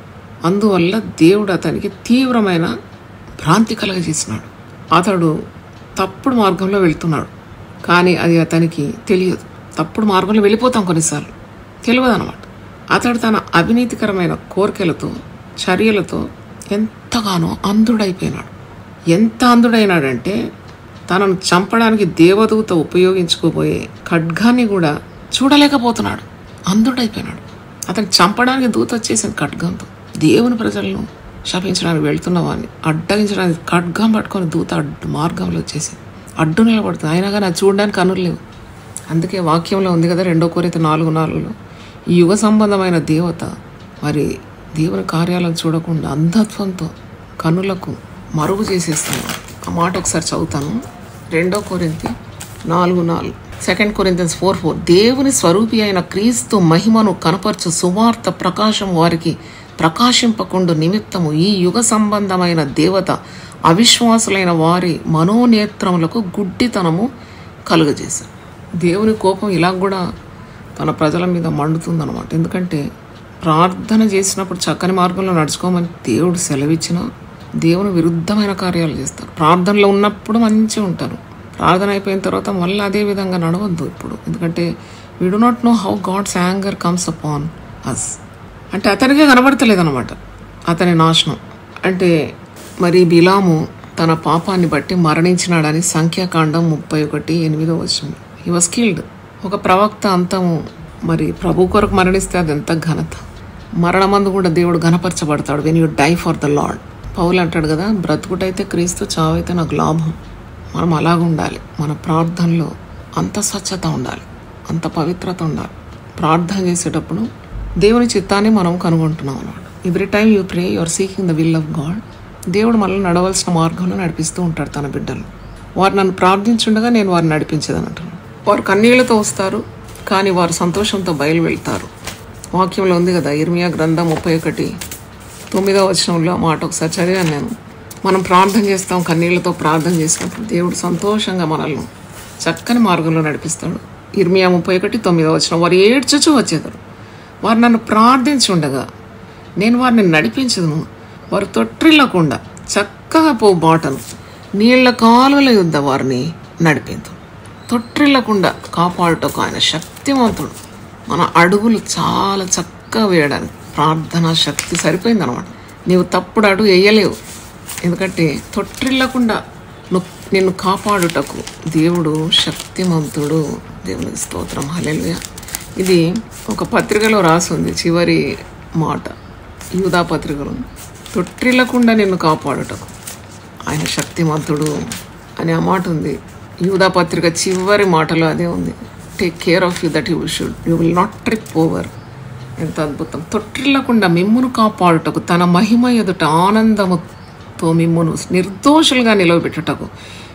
అందువల్ల దేవుడు అతనికి తీవ్రమైన భ్రాంతి కలగజేసినాడు. అతడు తప్పుడు మార్గంలో వెళ్తున్నాడు, కానీ అది అతనికి తెలియదు. తప్పుడు మార్గంలో వెళ్ళిపోతాం కొన్నిసార్లు, తెలియదు అనమాట. అతడు తన అవినీతికరమైన కోరికలతో చర్యలతో ఎంతగానో అంధుడైపోయినాడు. ఎంత అంధుడైనాడంటే తనను చంపడానికి దేవదూత ఉపయోగించుకోబోయే ఖడ్గాన్ని కూడా చూడలేకపోతున్నాడు. అంధుడైపోయినాడు. అతను చంపడానికి దూత వచ్చేసింది ఖడ్గంతో. దేవుని ప్రజలను శపించడానికి వెళ్తున్న వాడిని అడ్డగించడానికి ఖడ్గం పట్టుకొని దూత అడ్డు మార్గంలో వచ్చేసింది. అడ్డు నిలబడుతుంది. అయినా కానీ అది చూడడానికి కనులు లేవు. అందుకే వాక్యంలో ఉంది కదా, రెండో కొరింథీ నాలుగు నాలుగులో ఈ యుగ సంబంధమైన దేవత మరి దేవుని కార్యాలను చూడకుండా అంధత్వంతో కనులకు మరుగు చేసేస్తున్నాడు. ఆ మాట ఒకసారి చదువుతాను. రెండో కొరింథీ నాలుగు నాలుగు సెకండ్ కొరింథియన్స్ ఫోర్ ఫోర్ దేవుని స్వరూపి అయిన క్రీస్తు మహిమను కనపరచు సువార్త ప్రకాశం వారికి ప్రకాశింపకుండు నిమిత్తము ఈ యుగ సంబంధమైన దేవత అవిశ్వాసులైన వారి మనోనేత్రములకు గుడ్డితనము కలుగజేశారు. దేవుని కోపం ఇలా కూడా తన ప్రజల మీద మండుతుందన్నమాట. ఎందుకంటే ప్రార్థన చేసినప్పుడు చక్కని మార్గంలో నడుచుకోమని దేవుడు సెలవిచ్చిన దేవుని విరుద్ధమైన కార్యాలు చేస్తారు. ప్రార్థనలో ఉన్నప్పుడు మంచిగా ఉంటారు, ప్రార్థన అయిపోయిన తర్వాత మళ్ళీ అదే విధంగా నడవద్దు ఇప్పుడు. ఎందుకంటే we do not know how God's anger comes upon us. అంటే అతనికే కనబడతలేదు అనమాట అతని నాశనం. అంటే మరి బిలాము తన పాపాన్ని బట్టి మరణించినాడని సంఖ్యాకాండం ముప్పై ఒకటి ఎనిమిదో వచ్చింది. He was killed. ఒక ప్రవక్త అంతము మరి ప్రభు కొరకు మరణిస్తే అది ఎంత ఘనత. మరణమందు కూడా దేవుడు ఘనపరచబడతాడు when you die for the Lord. Paul అంటాడు కదా, బ్రతుకుటైతే క్రీస్తు, చావైతే నాకు లాభం. మనం అలాగ ఉండాలి. మన ప్రార్థనలో అంత స్వచ్ఛత ఉండాలి, అంత పవిత్రత ఉండాలి. ప్రార్థన చేసేటప్పుడు దేవుని చిత్తాన్ని మనం కనుగొంటున్నాం అన్నమాట. Every time you pray you are seeking the will of God. దేవుడు మనల్ని నడవలసిన మార్గంలో నడిపిస్తూ ఉంటాడు తన బిడ్డలు. వారు నన్ను ప్రార్థించుండగా నేను వారిని నడిపించేదని అంటున్నాను. వారు కన్నీళ్లతో వస్తారు, కానీ వారు సంతోషంతో బయలు వెళ్తారు. వాక్యంలో ఉంది కదా, ఇర్మియా గ్రంథం ముప్పై ఒకటి తొమ్మిదవ వచనంలో మాట ఒకసారి చదివాను నేను. మనం ప్రార్థన చేస్తాం, కన్నీళ్లతో ప్రార్థన చేసినప్పుడు దేవుడు సంతోషంగా మనల్ని చక్కని మార్గంలో నడిపిస్తాడు. ఇర్మియా ముప్పై ఒకటి తొమ్మిదవ వచనం, వారు ఏడ్చుచూ వచ్చేదారు, వారు నన్ను ప్రార్థించుండగా నేను వారిని నడిపించదును. వారు తొట్టిల్లకుండా చక్కగా పో బాటను నీళ్ల కాలువల యుద్ధ వారిని నడిపించు. తొట్టిల్లకుండా కాపాడుటకు ఆయన శక్తివంతుడు. మన అడుగులు చాలా చక్కగా వేయడానికి ప్రార్థనా శక్తి సరిపోయింది అనమాట. నీవు తప్పుడు అడుగు వేయలేవు, ఎందుకంటే తొట్టిల్లకుండా నిన్ను కాపాడుటకు దేవుడు శక్తిమంతుడు. దేవునికి స్తోత్రం, హల్లెలూయా. ఇది ఒక పత్రికలో రాసింది, చివరి మాట యూదా పత్రికలో, తొట్టిల్లకుండా నిన్ను కాపాడుటకు ఆయన శక్తిమంతుడు అనే ఆ మాట ఉంది. యూదా పత్రిక చివరి మాటలో అదే ఉంది. Take care of you that you should you will not trip over. ఎంత అద్భుతం. తొట్టిల్లకుండా మిమ్మును కాపాడుటకు తన మహిమ ఎదుట ఆనందముతో మిమ్మును నిర్దోషులుగా నిలవబెట్టుటకు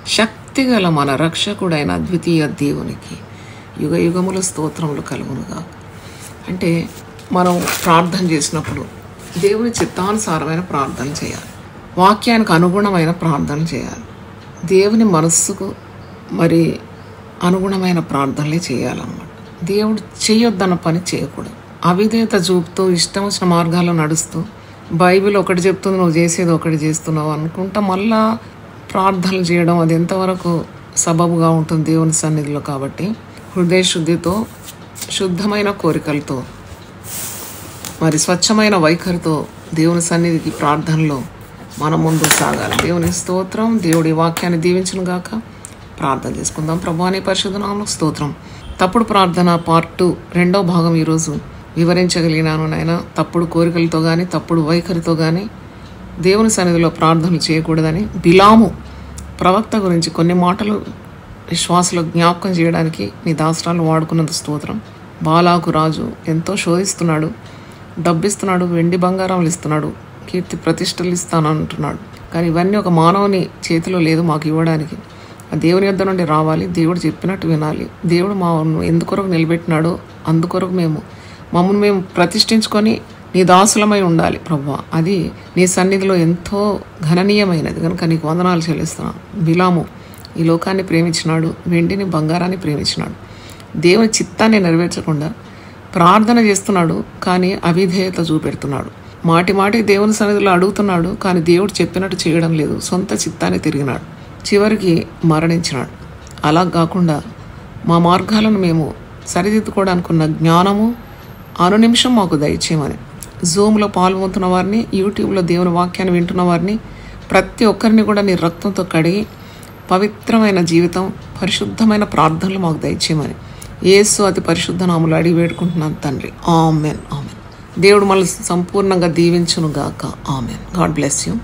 శక్తిగల మన రక్షకుడైన అద్వితీయ దేవునికి యుగ యుగముల స్తోత్రములు కలుగునుగా. అంటే మనం ప్రార్థన చేసినప్పుడు దేవుని చిత్తానుసారమైన ప్రార్థన చేయాలి, వాక్యానికి అనుగుణమైన ప్రార్థన చేయాలి, దేవుని మనస్సుకు మరి అనుగుణమైన ప్రార్థనలే చేయాలన్నమాట. దేవుడు చేయొద్దన్న పని చేయకూడదు. అవిధేయత చూపుతూ ఇష్టం వచ్చిన మార్గాల్లో నడుస్తూ బైబిల్ ఒకటి చెప్తుంది, నువ్వు చేసేది ఒకటి చేస్తున్నావు అనుకుంటా మళ్ళా ప్రార్థనలు చేయడం అది ఎంతవరకు సబబుగా ఉంటుంది దేవుని సన్నిధిలో. కాబట్టి హృదయ శుద్ధితో, శుద్ధమైన కోరికలతో, మరి స్వచ్ఛమైన వైఖరితో దేవుని సన్నిధికి ప్రార్థనలో మనం ముందుకు సాగాలి. దేవుని స్తోత్రం. దేవుడి వాక్యాన్ని దీవించును గాక. ప్రార్థన చేసుకుందాం. ప్రభువా నీ పరిశుద్ధ నామమునకు స్తోత్రం. తప్పుడు ప్రార్థన పార్ట్ టూ రెండో భాగం ఈరోజు వివరించగలిగినాను నాయన. తప్పుడు కోరికలతో కానీ తప్పుడు వైఖరితో కానీ దేవుని సన్నిధిలో ప్రార్థనలు చేయకూడదని బిలాము ప్రవక్త గురించి కొన్ని మాటలు విశ్వాసులకు జ్ఞాపకం చేయడానికి నీ దాసరాలు వాడుకున్నంత స్తోత్రం. బాలాకు రాజు ఎంతో శోధిస్తున్నాడు, డబ్బిస్తున్నాడు, వెండి బంగారాలు ఇస్తున్నాడు, కీర్తి ప్రతిష్టలు ఇస్తాను అంటున్నాడు. కానీ ఇవన్నీ ఒక మానవుని చేతిలో లేదు మాకు ఇవ్వడానికి. ఆ దేవుని యొద్ద నుండి రావాలి, దేవుడు చెప్పినట్టు వినాలి. దేవుడు మా ఎందుకొరకు నిలబెట్టినాడో అందుకొరకు మేము మమ్మల్ని మేము ప్రతిష్ఠించుకొని నీ దాసులమై ఉండాలి ప్రభువా. అది నీ సన్నిధిలో ఎంతో ఘననీయమైనది కనుక నీకు వందనాలు చెల్లిస్తున్నాను. బిలాము ఈ లోకాన్ని ప్రేమించినాడు, వెండిని బంగారాన్ని ప్రేమించినాడు. దేవుని చిత్తాన్ని నెరవేర్చకుండా ప్రార్థన చేస్తున్నాడు, కానీ అవిధేయత చూపెడుతున్నాడు. మాటి మాటి దేవుని సన్నిధిలో అడుగుతున్నాడు, కానీ దేవుడు చెప్పినట్టు చేయడం లేదు. సొంత చిత్తాన్ని తిరిగినాడు, చివరికి మరణించినాడు. అలా కాకుండా మా మార్గాలను మేము సరిదిద్దుకోవడానికున్న జ్ఞానము అనునిమిషం మాకు దయచేయమని జూమ్లో పాల్గొంటున్న వారిని, యూట్యూబ్లో దేవుని వాక్యాన్ని వింటున్న వారిని ప్రతి ఒక్కరిని కూడా నీ రక్తంతో కడిగి పవిత్రమైన జీవితం, పరిశుద్ధమైన ప్రార్థనలు మాకు దయచేయమని యేసు అతి పరిశుద్ధ నామములో అడిగి వేడుకుంటున్నాను తండ్రి. Amen amen. దేవుడు మనల్ని సంపూర్ణంగా దీవించును గాక. ఆమెన్. God bless you.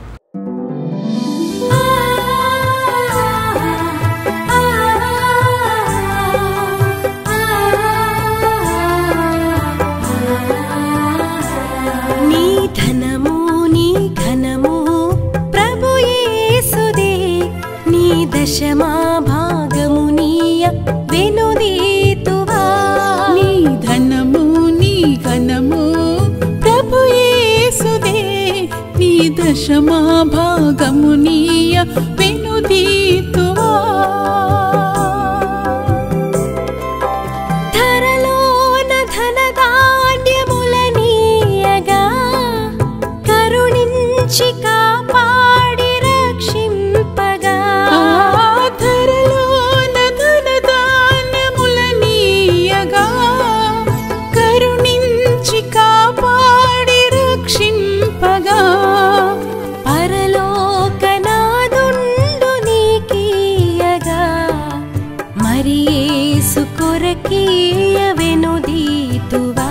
నీ ధనము నీ ఘనము ప్రభు యేసుదే, నీ దశమా భాగము నీయ వెనుదీతువా. నీ ధనము నీ ఘనము ప్రభు యేసుదే, నీ దశమా భాగము నీయ వెనుదీతువా. ధరలోన ధనధాన్యములనీయగా కరుణించి కాపాడి రక్షింపగా. ధరలోన ధనధాన్యములనీయగా కరుణించి కాపాడి రక్షింపగా. పరలోకనాదుండు నీకీయగా మరి యేసు కొరకీయ వెనుదీతువా.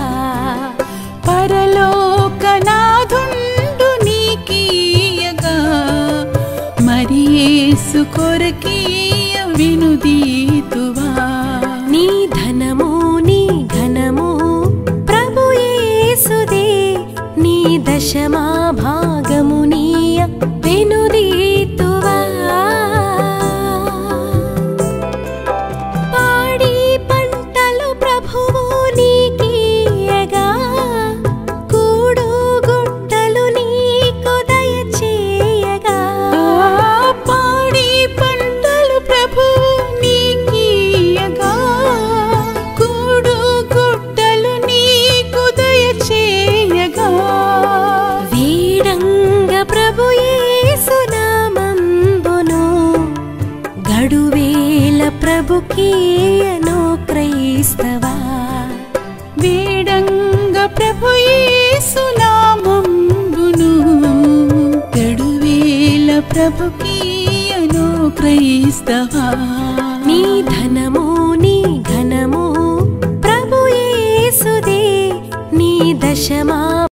పరలోకనాథుండు నీకీయగా మరి యేసు కొరకీయ వెనుదీతువా. నీ ధనము నీ ఘనము ప్రభు యేసుదే, నీ దశమా భాగము నీయ వెనుదీతువా. పాడి పంటలు ప్రభువు నీకీయగా కూడు గుట్టలు నీకు దయచేయగా. పాడి పంటలు ప్రభువు నీకీయగా కూడు గుట్టలు నీకు దయచేయగా. వీడంగ ప్రభు యేసు నామంబును గడువేల ప్రభుకీయను క్రైస్తవా. వేడంగ ప్రభు యేసు నామంబును గడువేల ప్రభుకీయను క్రైస్తవా. నీ ధనము నీ ఘనము ప్రభు యేసుదే, నీ దశమా